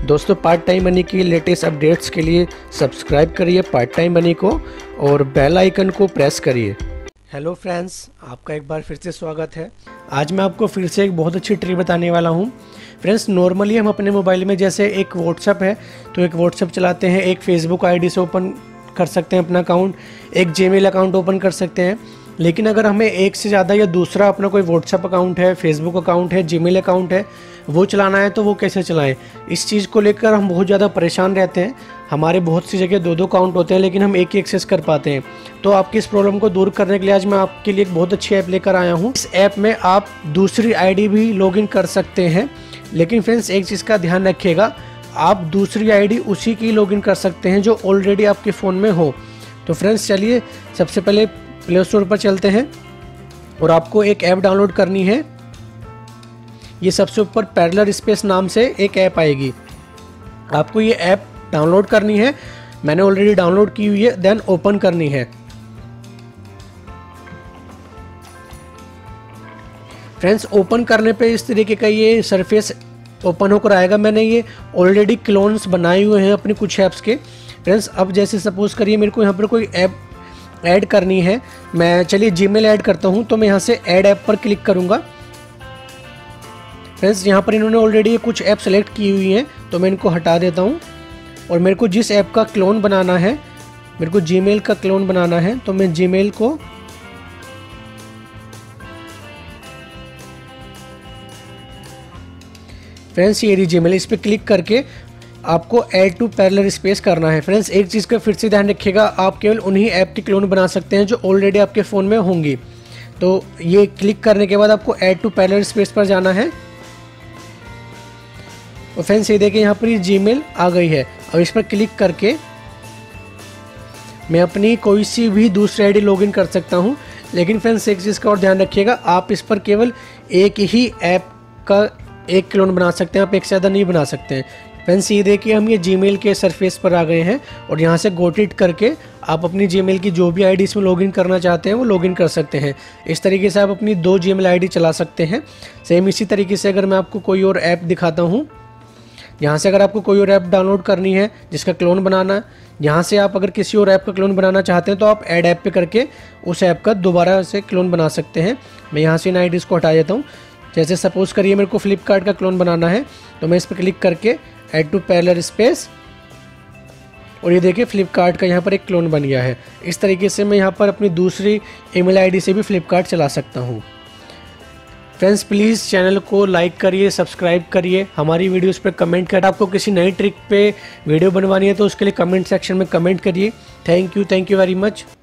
दोस्तों part time money की latest updates के लिए सब्सक्राइब करिए पार्ट टाइम मनी को और बेल आइकन को प्रेस करिए। हेलो फ्रेंड्स, आपका एक बार फिर से स्वागत है। आज मैं आपको फिर से एक बहुत अच्छी ट्रिक बताने वाला हूं। फ्रेंड्स, नॉर्मली हम अपने मोबाइल में जैसे एक व्हाट्सअप है तो एक व्हाट्सअप चलाते हैं, एक फेसबुक आईडी से ओपन कर सकते हैं अपना अकाउंट, एक जीमेल अकाउंट ओपन कर सकते हैं। लेकिन अगर हमें एक से ज़्यादा या दूसरा अपना कोई व्हाट्सअप अकाउंट है, फेसबुक अकाउंट है, जीमेल अकाउंट है, वो चलाना है तो वो कैसे चलाएं? इस चीज़ को लेकर हम बहुत ज़्यादा परेशान रहते हैं। हमारे बहुत सी जगह दो अकाउंट होते हैं लेकिन हम एक ही एक्सेस कर पाते हैं। तो आपकी इस प्रॉब्लम को दूर करने के लिए आज मैं आपके लिए एक बहुत अच्छी ऐप लेकर आया हूँ। इस ऐप में आप दूसरी आईडी भी लॉगिन कर सकते हैं। लेकिन फ्रेंड्स, एक चीज़ का ध्यान रखिएगा, आप दूसरी आईडी उसी की लॉगिन कर सकते हैं जो ऑलरेडी आपके फ़ोन में हो। तो फ्रेंड्स चलिए सबसे पहले प्ले स्टोर पर चलते हैं और आपको एक ऐप डाउनलोड करनी है। ये सबसे ऊपर पैरेलल स्पेस नाम से एक ऐप आएगी, आपको ये ऐप डाउनलोड करनी है। मैंने ऑलरेडी डाउनलोड की हुई है, देन ओपन करनी है। फ्रेंड्स, ओपन करने पे इस तरीके का ये सरफेस ओपन होकर आएगा। मैंने ये ऑलरेडी क्लोन्स बनाए हुए हैं अपने कुछ ऐप्स के। फ्रेंड्स, अब जैसे सपोज करिए मेरे को यहाँ पर कोई ऐप ऐड करनी है, मैं चलिए जीमेल ऐड करता हूँ, तो मैं यहाँ से ऐड ऐप पर क्लिक करूँगा। फ्रेंड्स, यहाँ पर इन्होंने ऑलरेडी कुछ ऐप सेलेक्ट की हुई हैं तो मैं इनको हटा देता हूँ। और मेरे को जिस ऐप का क्लोन बनाना है, मेरे को जीमेल का क्लोन बनाना है, तो मैं जीमेल को फ्रेंड्स ये जीमेल, इस पर क्लिक करके आपको ऐड टू पैरेलल स्पेस करना है। फ्रेंड्स, एक चीज़ का फिर से ध्यान रखिएगा, आप केवल उन्हीं ऐप की क्लोन बना सकते हैं जो ऑलरेडी आपके फ़ोन में होंगी। तो ये क्लिक करने के बाद आपको ऐड टू पैरेलल स्पेस पर जाना है। और फ्रेंड्स ये देखिए यहाँ पर ये जीमेल आ गई है। अब इस पर क्लिक करके मैं अपनी कोई सी भी दूसरी आईडी लॉगिन कर सकता हूँ। लेकिन फ्रेंड्स एक चीज़ का और ध्यान रखिएगा, आप इस पर केवल एक ही ऐप का एक क्लोन बना सकते हैं, आप एक से ज़्यादा नहीं बना सकते हैं। फ्रेंड्स ये देखिए हम ये जीमेल के सरफेस पर आ गए हैं और यहाँ से गॉट इट करके आप अपनी जीमेल की जो भी आईडी इसमें लॉगिन करना चाहते हैं वो लॉगिन कर सकते हैं। इस तरीके से आप अपनी 2 जीमेल आईडी चला सकते हैं। सेम इसी तरीके से अगर मैं आपको कोई और ऐप दिखाता हूँ, यहाँ से अगर आपको कोई और ऐप डाउनलोड करनी है जिसका क्लोन बनाना है, यहाँ से आप अगर किसी और ऐप का क्लोन बनाना चाहते हैं तो आप ऐड ऐप पे करके उस ऐप का दोबारा से क्लोन बना सकते हैं। मैं यहाँ से इन आईडीज़ को हटा देता हूँ। जैसे सपोज़ करिए मेरे को फ्लिपकार्ट का क्लोन बनाना है तो मैं इस पर क्लिक करके ऐड टू पैरेलल स्पेस, और ये देखिए फ्लिपकार्ट का यहाँ पर एक क्लोन बन गया है। इस तरीके से मैं यहाँ पर अपनी दूसरी ईमेल आईडी से भी फ्लिपकार्ट चला सकता हूँ। फ्रेंड्स, प्लीज़ चैनल को लाइक करिए, सब्सक्राइब करिए, हमारी वीडियोस पे कमेंट करें। आपको किसी नई ट्रिक पे वीडियो बनवानी है तो उसके लिए कमेंट सेक्शन में कमेंट करिए। Thank you very much.